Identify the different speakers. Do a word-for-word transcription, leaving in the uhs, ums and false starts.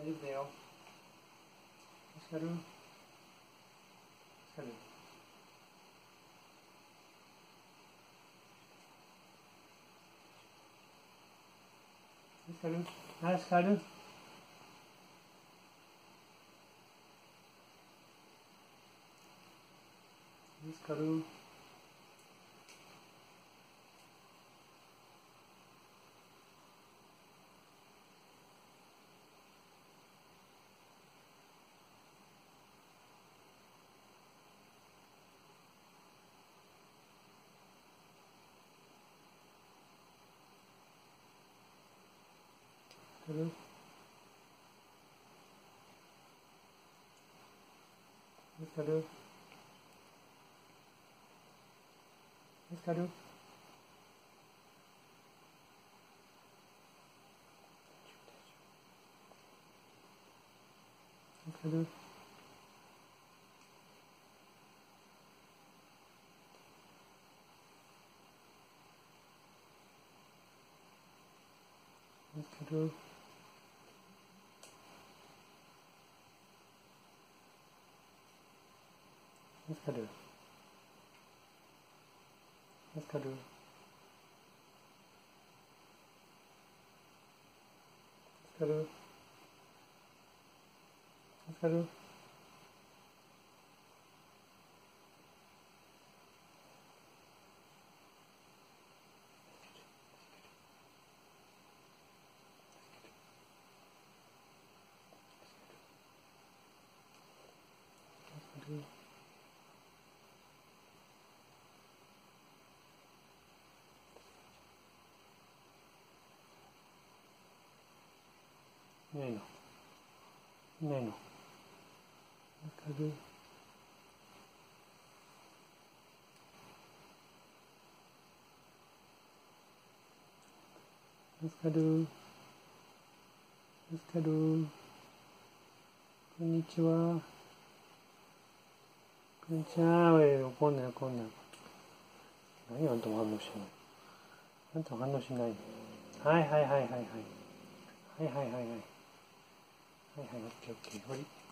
Speaker 1: 大丈夫だよ。助かる。助かる。助かる。助かる。助かる。助かる。助かる。助かる。助かる。助かる。助かる。助かる。助かる。助かる。いないの。いないの。わかる。助かる。助かる。こんにちは。こんにちは。おい、怒んない怒んない。何あんたも反応しない。あんた反応しない。はいはいはいはいはい。はいはいはいはい。はいはい、オッケーオッケー。終わり。